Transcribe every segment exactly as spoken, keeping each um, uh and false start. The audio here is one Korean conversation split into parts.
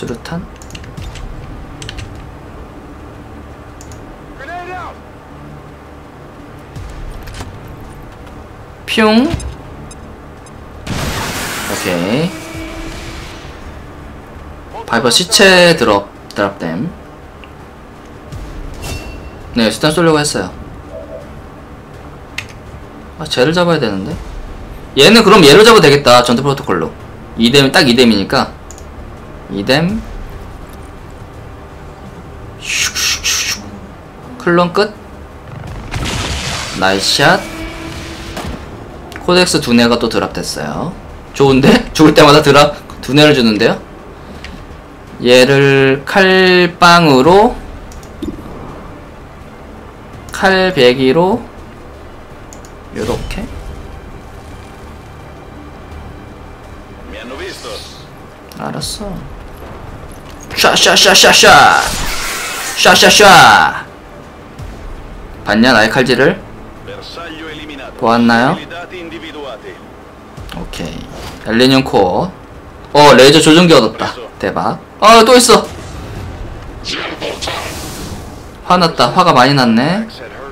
수류탄? 뿅. 오케이. 바이버 시체 드롭 드랍댐. 네, 수탄 쏘려고 했어요. 아, 쟤를 잡아야 되는데. 얘는 그럼 얘를 잡아도 되겠다. 전투 프로토콜로. 이뎀, 딱 이뎀이니까. 이뎀. 슉슉슉. 클론 끝. 나이스 샷. 코덱스 두뇌가 또 드랍됐어요. 좋은데? 죽을 때마다 드랍 두뇌를 주는데요? 얘를 칼빵으로 칼배기로 요렇게 알았어. 샤샤샤샤샤 샤샤샤. 봤냐 나의 칼질을? 보았나요? 오케이. 엘리늄 코어. 어, 레이저 조종기 얻었다. 대박. 어, 또 있어. 화났다. 화가 많이 났네.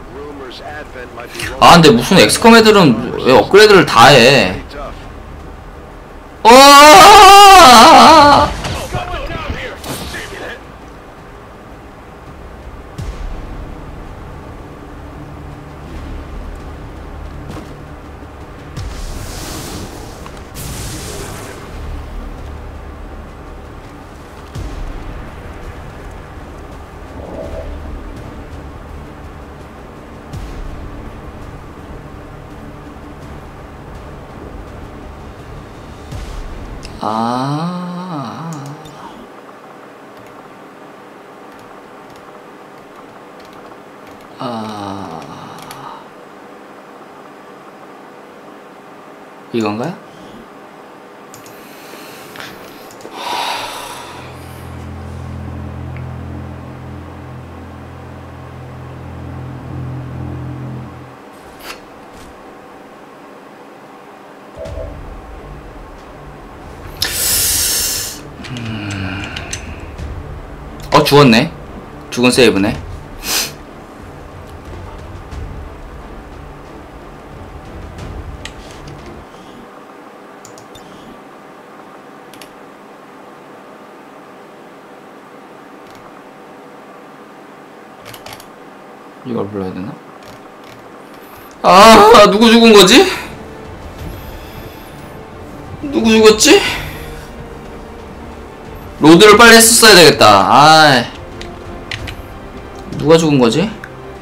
아, 근데 무슨 엑스컴 애들은 왜 업그레이드를 다 해? 어! 아. 아. 이건가요? 어, 죽었네. 죽은 세이브네. 이걸 불러야 되나? 아, 누구 죽은 거지? 누구 죽었지? 로드를 빨리 했었어야 되겠다. 아, 누가 죽은 거지?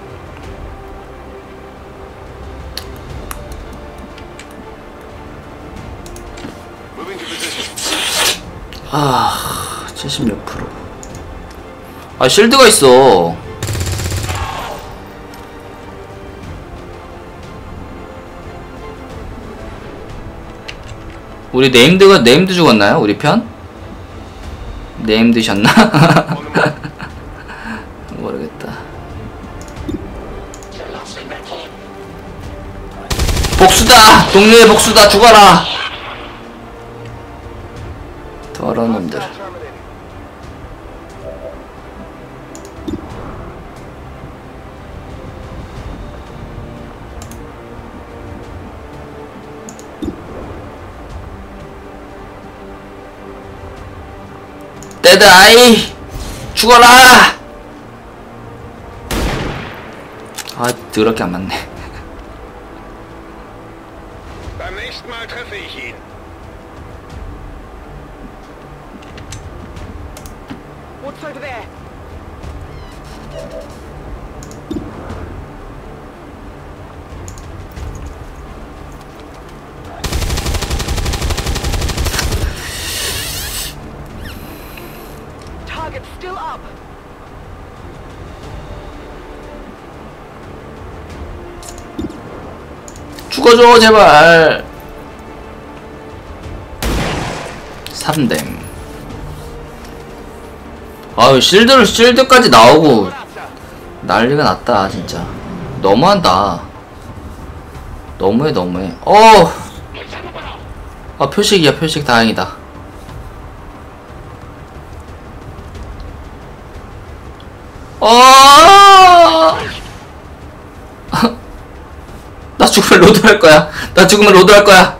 아, 칠십 몇 프로. 아, 실드가 있어. 우리 네임드가 네임드 죽었나요? 우리 편? 네임드셨나? 모르겠다. 복수다! 동료의 복수다! 죽어라! 더러운 놈들. 데드 아이! 죽어라! 아, 더럽게 안 맞네. 죽어줘 제발. 삼 댐. 아유, 실드를 실드까지 나오고 난리가 났다 진짜. 너무한다. 너무해 너무해. 어. 아, 표식이야 표식. 다행이다. 죽으면 로드 할 거야. 나 죽으면 로드 할 거야.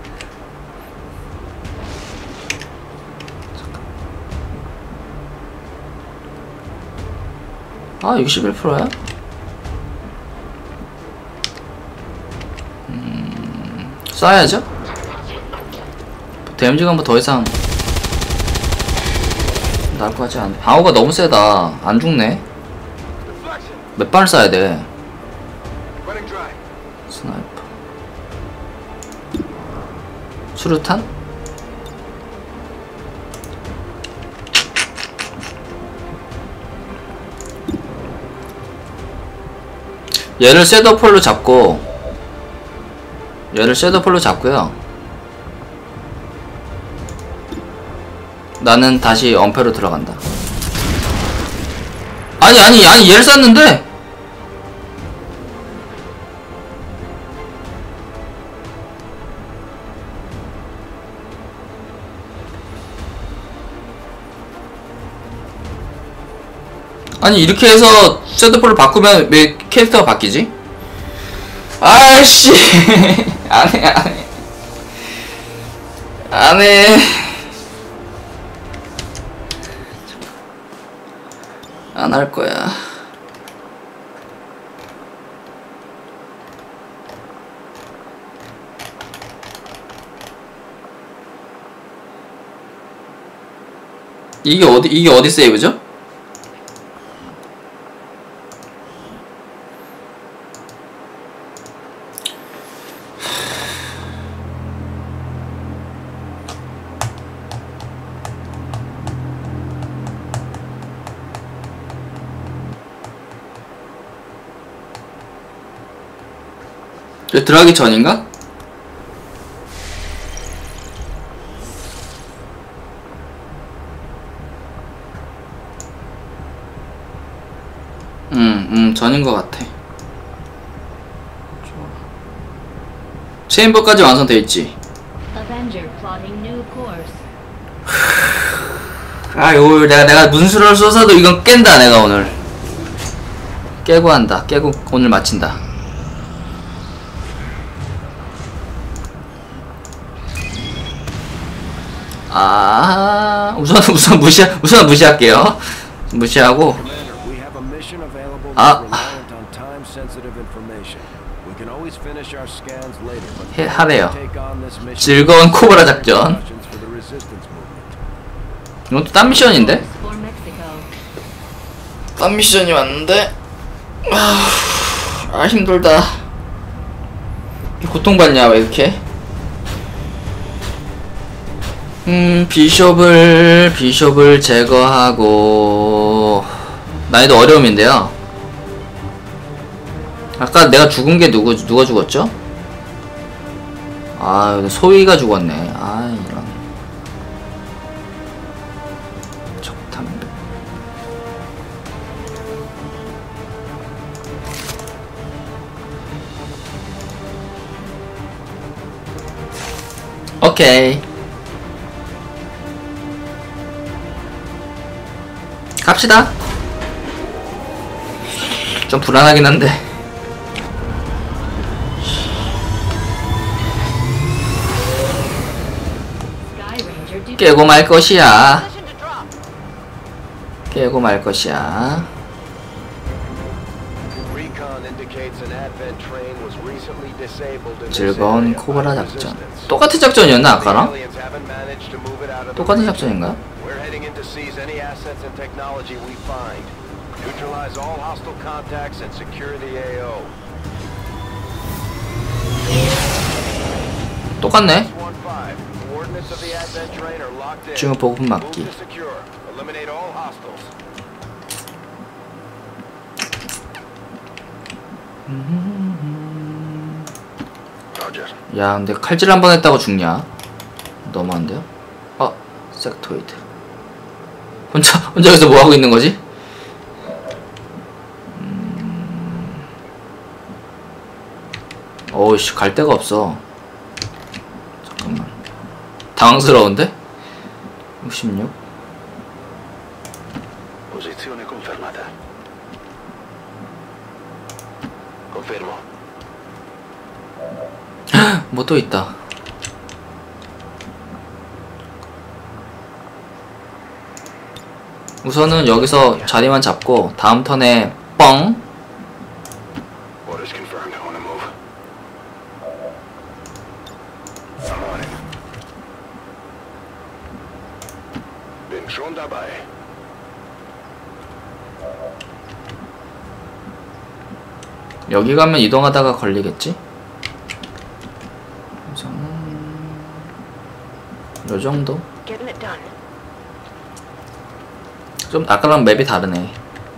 아, 육십일 퍼센트야? 음, 쏴야죠? 데미지가 뭐 더 이상 나을 것 같지 않아. 방어가 너무 세다. 안 죽네. 몇 발을 쏴야 돼? 스나이퍼. 수류탄? 얘를 섀도우폴로 잡고 얘를 섀도우폴로 잡고요. 나는 다시 엄폐로 들어간다. 아니 아니 아니 얘를 쐈는데. 아니 이렇게 해서 섀도우폴을 바꾸면 왜 캐릭터가 바뀌지? 아이씨 안해 안해 안해 안 할 거야. 이게 어디 이게 어디 세이브죠? 들어가기 전인가? 음, 음, 전인 것 같아. 체인버까지 완성돼 있지. 아유, 내가 내가 무슨 수를 써서도 이건 깬다. 내가 오늘 깨고 한다. 깨고 오늘 마친다. 아, 우선 우선 무시 우선 무시할게요. 무시하고. 아, 해, 하래요. 즐거운 코브라 작전. 이것도 딴 미션인데? 딴 미션이 왔는데. 아, 아 힘들다. 고통받냐 왜 이렇게? 음, 비숍을 비숍을 제거하고. 난이도 어려움인데요. 아까 내가 죽은 게 누구 누가 죽었죠? 아, 소위가 죽었네. 아, 이런. 적탐배. 오케이. 갑시다. 좀 불안하긴 한데. 깨고 말 것이야. 깨고 말 것이야. 즐거운 코브라 작전. 똑같은 작전이었나 아까랑? 똑같은 작전인가? 똑같네. 지금 보급 막기. 야, 근데 칼질 한 번 했다고 죽냐? 너무한데요? 어, 섹토이드. 혼자 혼자 여기서 뭐 하고 있는 거지? 음... 어우씨, 갈 데가 없어. 잠깐만. 당황스러운데? 육십육. Posizione confermata. Confermo. 뭐 또 있다. 우선은 여기서 자리만 잡고 다음 턴에 뻥. Orders confirmed. On the move. I'm on it. Bin schon dabei. 여기 가면 이동하다가 걸리겠지? 우선 요 정도? Getting it done. 좀 아까랑 맵이 다르네.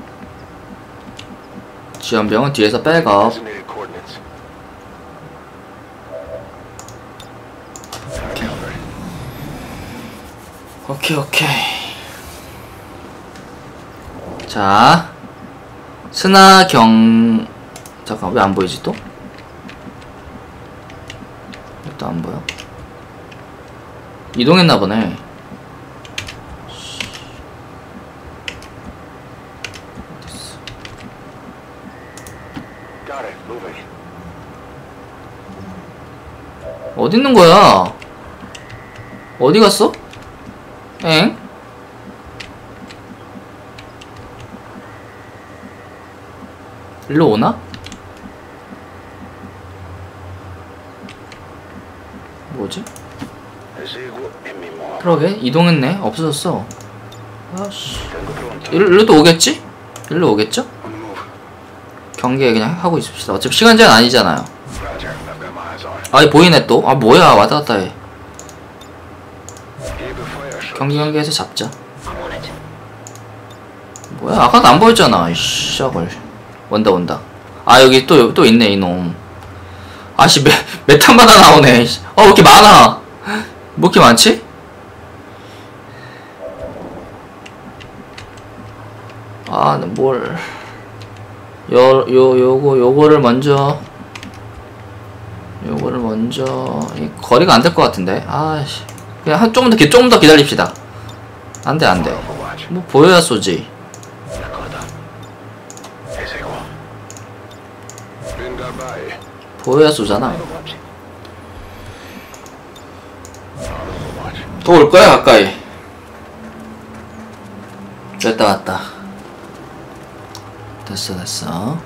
지연병은 뒤에서 백업. Designated coordinates. 오케이 오케이. 자 스나경 잠깐 왜 안 보이지 또? 또 안 보여? 이동했나 보네. Got it. Moving. 어디 있는 거야? 어디 갔어? 엥? 일로 오나? 뭐지? Eseguo e mi muovo. 그러게 이동했네. 없어졌어. 아씨. Tengo pronto. 일로, 일로 또 오겠지? 일로 오겠죠? On the move. 경계 그냥 하고 있읍시다. 어차피 시간 제한 아니잖아요. Roger. I've got my eyes on it. 아이 보이네 또. 아 뭐야 왔다 갔다 해. Gebe Feuer schon. 경기 경기에서 잡자. I'm on it. 뭐야 아까도 안 보였잖아. 이씨 샤걸. 온다 온다. 아 여기 또 또 있네 이놈. 아씨 메 메탄마다 나오네. 어 왜 이렇게 많아? 뭐 이렇게 많지? 아 뭘? 요 요 요거 요거를 먼저 요거를 먼저 이 거리가 안 될 것 같은데. 아씨 그냥 한 조금 더 기, 조금 더 기다립시다. 안돼 안돼. Overwatch. 뭐 보여야 쏘지. D'accordo. Eseguo. Bin dabei. 보여야 쏘잖아. Overwatch. Overwatch. 또 올 거야 가까이. 됐다 왔다. 됐어 됐어.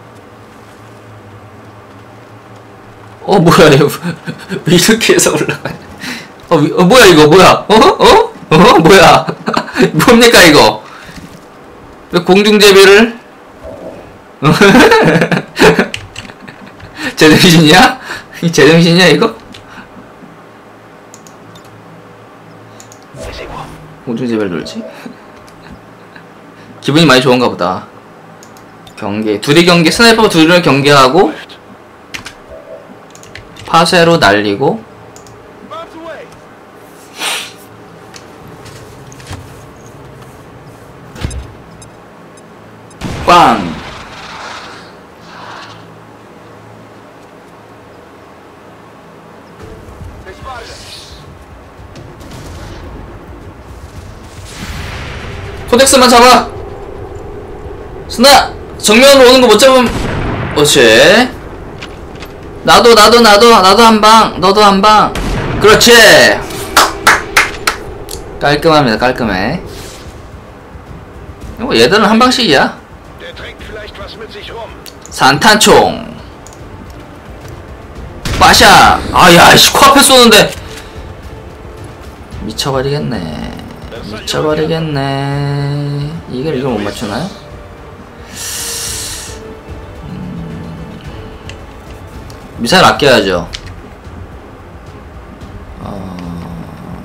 어 뭐야 이거 왜 이렇게 해서 올라가? 어, 위- 어 뭐야 이거 뭐야? 어? 어? 어? 뭐야? 뭡니까 이거? 왜 공중제비를? 제정신이야? 이 제정신이야 이거? Eseguo. 공중제비를 놀지? 기분이 많이 좋은가 보다. 경계 둘이 경계 스나이퍼 둘을 경계하고 Left. 파쇄로 날리고 Bombs away. 빵. They spotted us. 코덱스만 잡아. 스나 정면으로 오는 거 못 잡으면 그렇지. 나도 나도 나도 나도 한 방. 너도 한 방. 그렇지. 깔끔합니다. 깔끔해. 이거 얘들은 한 방씩이야. Der trägt vielleicht was mit sich rum. 산탄총. 빠샤. 아야 씨 코앞에 쏘는데 미쳐버리겠네. 미쳐버리겠네. 이걸 이걸 못 맞추나요? 음, 미사일 아껴야죠. 어,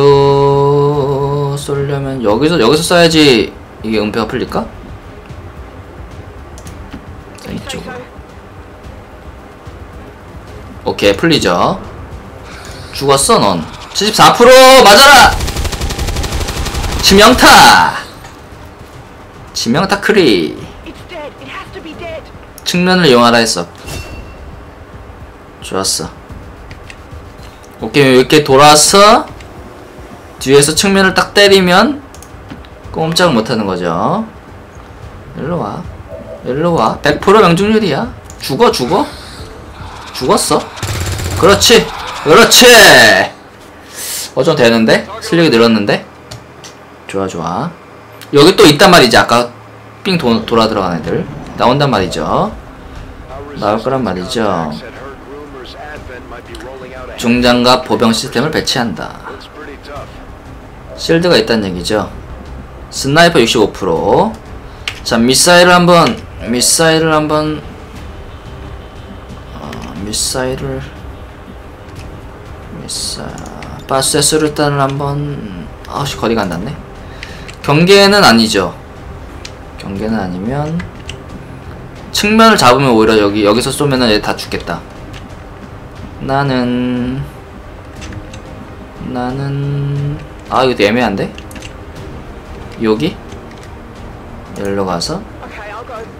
일로 쏘려면 여기서 여기서 쏴야지 이게 은폐가 풀릴까? 이쪽으로. 오케이 풀리죠. 죽었어 넌. 칠십사 퍼센트 맞아라. 치명타. 치명타 크리. It's dead. It has to be dead. 측면을 이용하라 했어. 좋았어. 오케이 이렇게 돌아서 뒤에서 측면을 딱 때리면 꼼짝 못하는 거죠. 일로와 일로와 백 퍼센트 명중률이야. 죽어 죽어? 죽었어. 그렇지 그렇지. 어 좀 되는데? 실력이 늘었는데? 좋아 좋아. 여기 또 있단 말이지. 아까 삥 도, 돌아 들어간 애들 나온단 말이죠. 나올 거란 말이죠. 중장갑 보병 시스템을 배치한다. 실드가 있다는 얘기죠. 스나이퍼 육십오 퍼센트. 자, 미사일을 한번 미사일을 한번 어, 미사일을 미사 바스의 수류탄을 한번 아우씨 거리가 안 닿네. 경계는 아니죠. 경계는 아니면 측면을 잡으면 오히려 여기 여기서 쏘면은 얘 다 죽겠다. 나는 나는 아 이거 애매한데? 여기? 여기로 가서 Okay, I'll go.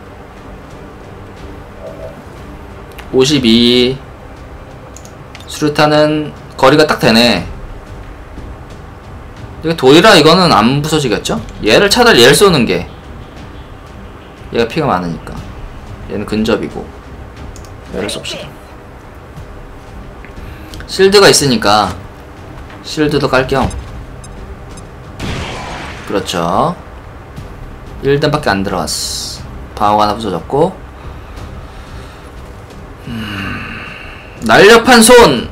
오십이. 수류탄은 거리가 딱 되네. 이게 돌이라 이거는 안 부서지겠죠? 얘를 차라리 얘를 쏘는 게 얘가 피가 많으니까. 얘는 근접이고 얘를 쏩시다. 실드가 있으니까 실드도 깔 겸. 그렇죠. 일 단밖에 안 들어갔어. 방어가 하나 부서졌고. 음... 날렵한 손!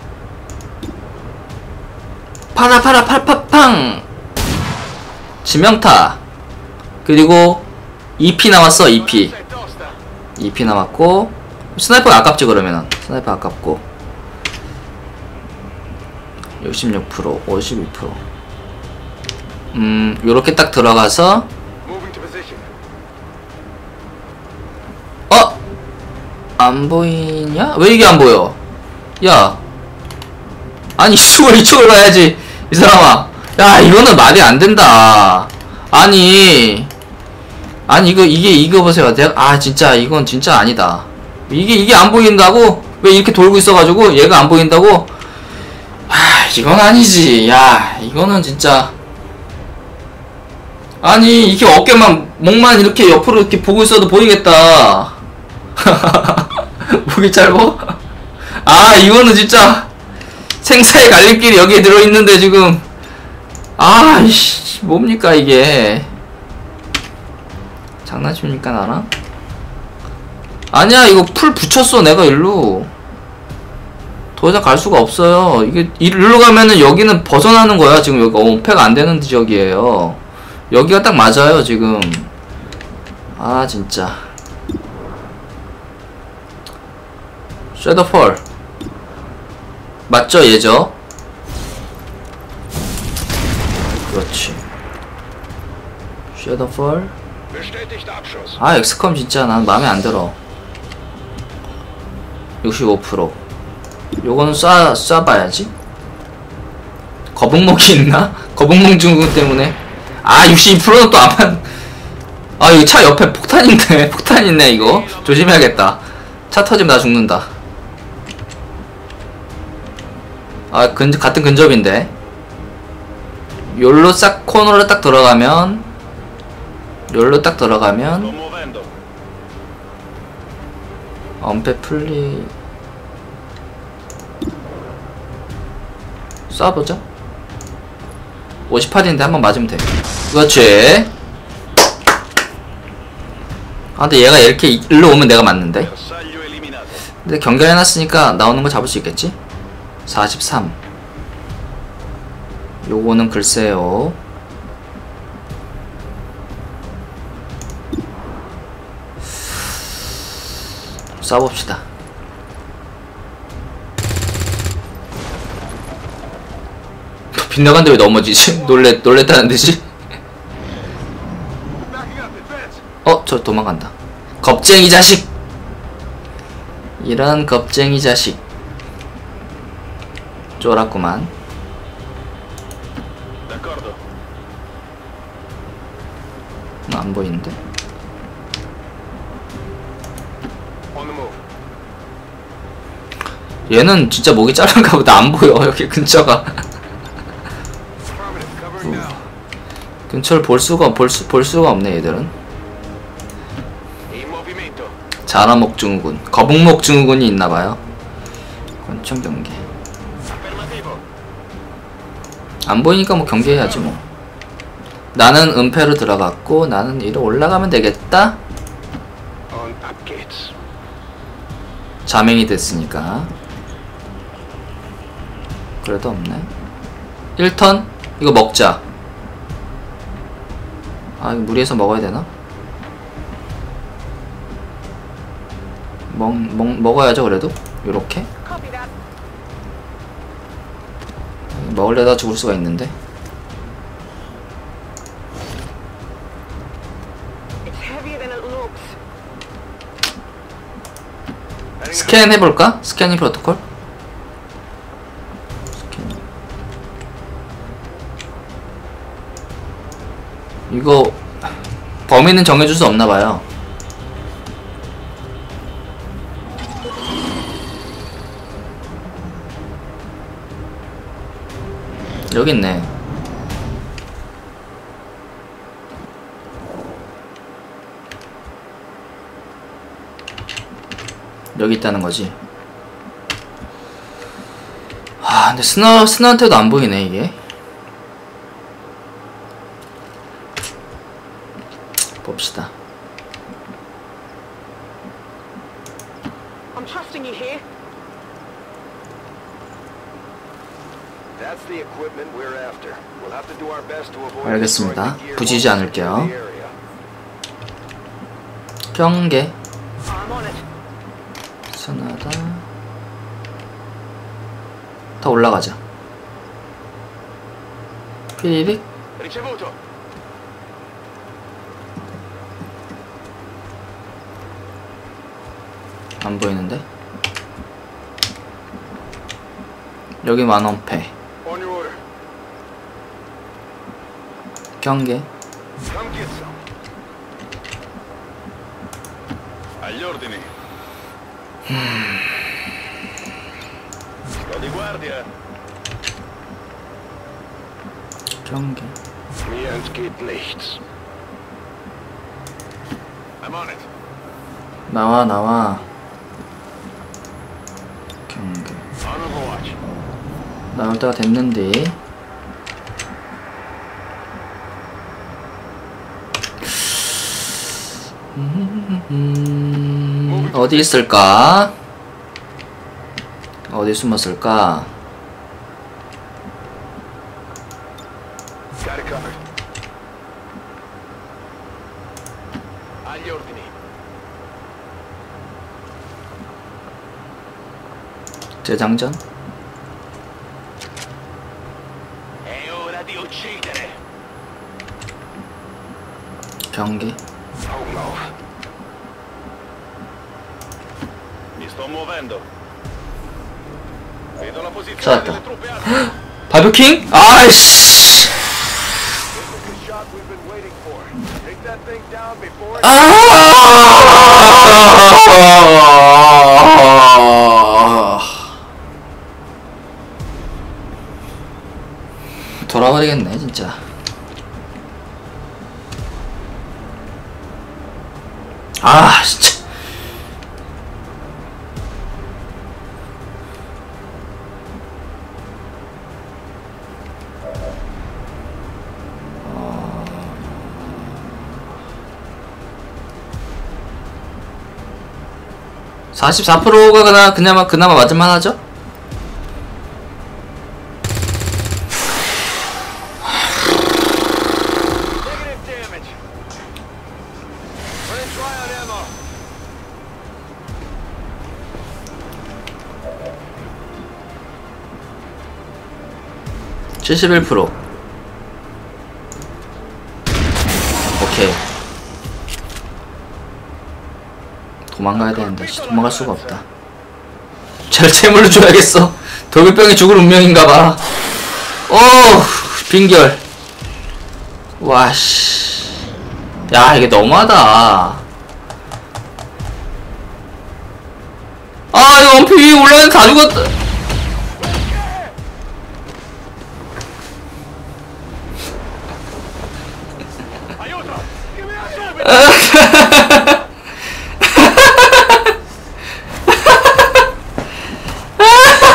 파라 파라 팔파팡! 지명타! 그리고 이 피 남았어. 이 피 이 피 남았고. 스나이퍼가 아깝지 그러면은. 스나이퍼 아깝고 육십육 퍼센트 오십이 퍼센트. 음 요렇게 딱 들어가서 어? 안 보이냐? 왜 이게 안 보여? 야 아니 이쪽을 이쪽을 가야지 이 사람아. 야 이거는 말이 안 된다. 아니 아니 이거 이게 이거 보세요. 내가 아 진짜 이건 진짜 아니다. 이게 이게 안 보인다고? 왜 이렇게 돌고 있어가지고 얘가 안 보인다고? 아 이건 아니지. 야 이거는 진짜 아니 이게 어깨만 목만 이렇게 옆으로 이렇게 보고 있어도 보이겠다. 목이 짧어? 아 이거는 진짜 생사의 갈림길이 여기에 들어있는데 지금 아이씨 뭡니까 이게. 장난칩니까 나랑? 아니야 이거 풀 붙였어 내가 일로. 더 이상 갈 수가 없어요. 이게 일로 가면은 여기는 벗어나는 거야. 지금 여기 엄폐가 안 되는 지역이에요. 여기가 딱 맞아요 지금. 아 진짜. 섀도우폴 맞죠 얘죠? 그렇지. 섀도우폴. 아 엑스컴 진짜 난 마음에 안 들어. 육십오 퍼센트. 요거는 쏴 쏴봐야지. 거북목이 있나? 거북목 증후군 때문에. 아 육십이 퍼센트는 또 아만. 아 이거 차 옆에 폭탄 있네. 폭탄 있네 이거. 조심해야겠다. 차 터지면 나 죽는다. 아 근 같은 근접인데. 요로 싹 코너로 딱 들어가면 요로 딱 들어가면 엄폐 풀리. 쏴보자. 오십팔인데 한번 맞으면 돼. 그렇지. 아 근데 얘가 이렇게 일로 오면 내가 맞는데. 근데 경결해놨으니까 나오는 거 잡을 수 있겠지? 사십삼. 요거는 글쎄요. 쏴봅시다. 빗나간데 왜 넘어지지? 놀랬, 놀랬다는 듯이? 어? 저 도망간다. 겁쟁이 자식! 이런 겁쟁이 자식. 쫄았구만. 안 보이는데? 얘는 진짜 목이 짧은가 보다. 안 보여 여기 근처가. 근처를 볼 수가 볼, 수, 볼 수가 없네 얘들은. 자라목 증후군, 거북목 증후군이 있나봐요. 권총 경계. 안 보이니까 뭐 경계해야지 뭐. 나는 은폐로 들어갔고 나는 위로 올라가면 되겠다. On up gates. 자맹이 됐으니까. 그래도 없네. 일 턴 이거 먹자. 아 이거 무리해서 먹어야 되나? 먹, 먹, 먹어야죠 그래도. 요렇게 Copy that. 먹으려다 죽을 수가 있는데. It's heavier than it looks. 스캔 해볼까? 스캐닝 프로토콜? 스캔. 이거 범위는 정해줄 수 없나봐요. 여기 있네. 여기 있다는 거지. 아, 근데 스나, 스나한테도 안 보이네, 이게. 봅시다. I'm trusting you here. That's the equipment we're after. We'll have to do our best to avoid 알겠습니다. destroying the gear 부지지 once we secure 않을게요. the area. 경계. I'm on it. 스나다. 더 올라가자. 피릭. Ricevuto. 안 보이는데? 여기 만원패. On your order. 경계. Come get some. Agli ordini. Sto di guardia. 경계. Mir entgeht nichts. I'm on it. 나와 나와. 경계. On overwatch. 나올 때가 됐는데. 음, 어디 있을까? 어디 숨었을까? Got it covered. Agli ordini. 재장전. È ora di uccidere. 경계. Augenlauf. Mi sto muovendo. Vedo la posizione 찾았다. delle truppe altre. 바비킹? 아이씨. This is the shot we've been waiting for. Take that thing down before it... 아! 돌아버리겠네 진짜. 아 진짜. 사십사 퍼센트가 그나, 그나마, 그나마 맞을만 하죠? Negative damage. Running dry on ammo. 칠십일 퍼센트. 오케이. 도망가야 되는데 도망갈 수가 없다. 잘 채물로 줘야겠어. 독일병이 죽을 운명인가봐. 오 빈결. 와씨. 야 이게 너무하다. 아 이거 원피 위에 올라가는 다 죽었다. Aiuto! Give me a subito!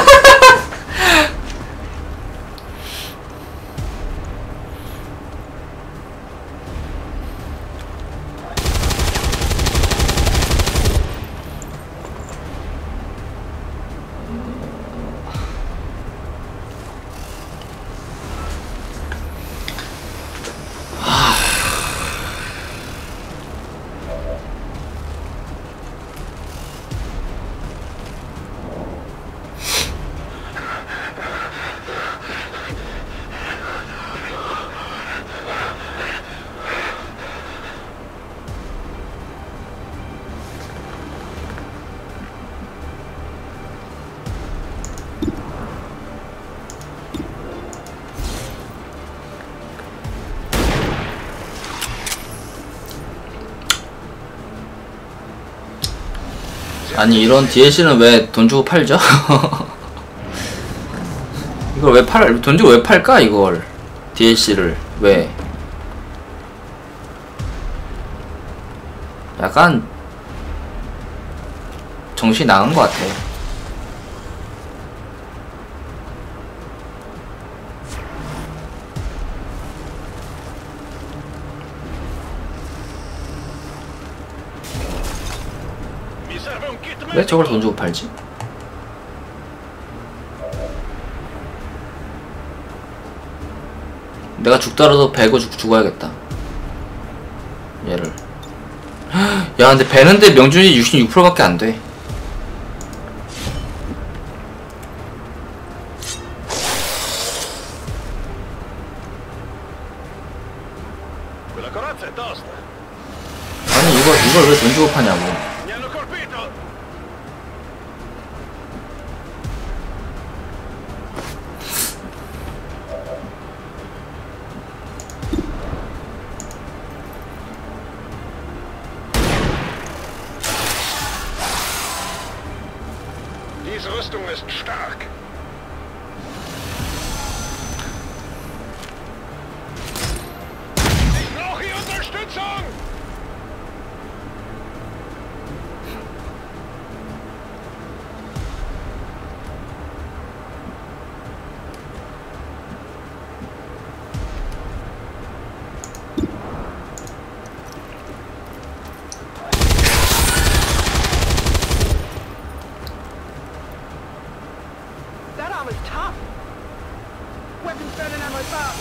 아니 이런 디엘씨는 왜 돈 주고 팔죠? 이걸 왜 팔, 돈 주고 왜 팔까 이걸 디엘씨를 왜? 약간 정신이 나간 것 같아. 왜 저걸 돈 주고 팔지? 내가 죽더라도 배고 죽, 죽어야겠다 얘를. 야 근데 배는데 명중률이 육십육 퍼센트 밖에 안돼. 아니 이걸 이걸 왜 돈 주고 파냐고. Diese Rüstung ist stark. Ich brauche hier Unterstützung! That armor's tough. Weapons better than my back.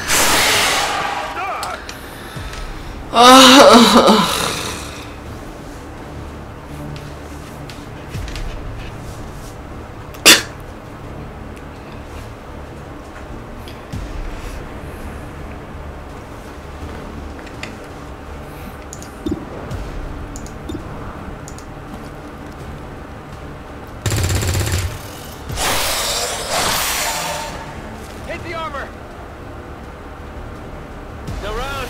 Hit the armor! No round!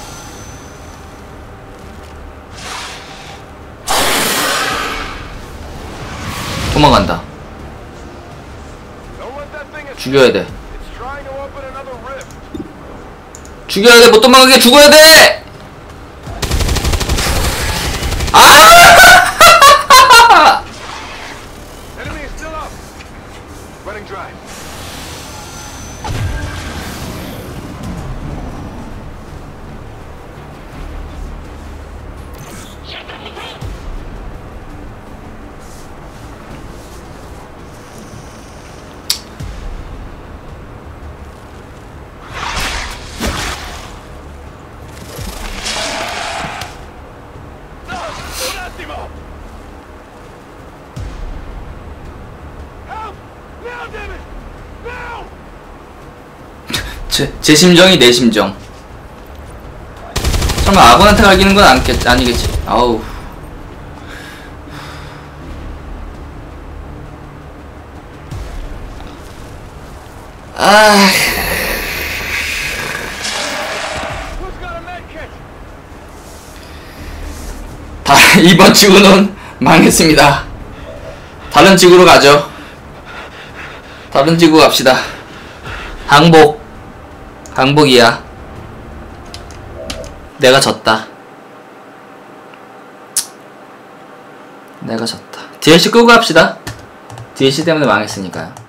도망간다. Don't let that thing escape. 죽여야 돼. It's trying to open another rift. 죽여야 돼. 못 도망가게 죽어야 돼. 아! Enemy is still up. Running dry. No! Un attimo! Help! Now, damn it! Now! 제, 제 심정이 내 심정. 설마 아군한테 갈기는 건 아니겠, 아니겠지. 아우. 아. Who's got a med kit? 다 이번 지구는 망했습니다. 다른 지구로 가죠. 다른 지구 갑시다. 항복. 항복이야. 내가 졌다. 내가 졌다. 디엘씨 끄고 갑시다. 디엘씨 때문에 망했으니까요.